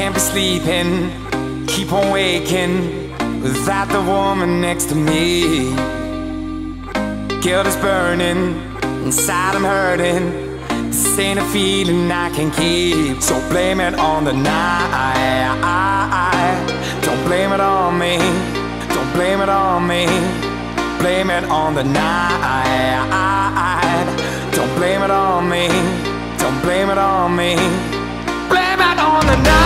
can't be sleeping, keep on waking without the woman next to me. Guilt is burning, inside I'm hurting. This ain't a feeling I can keep. So blame it on the night. Don't blame it on me. Don't blame it on me. Blame it on the night. Don't blame it on me. Don't blame it on me. Blame it on the night.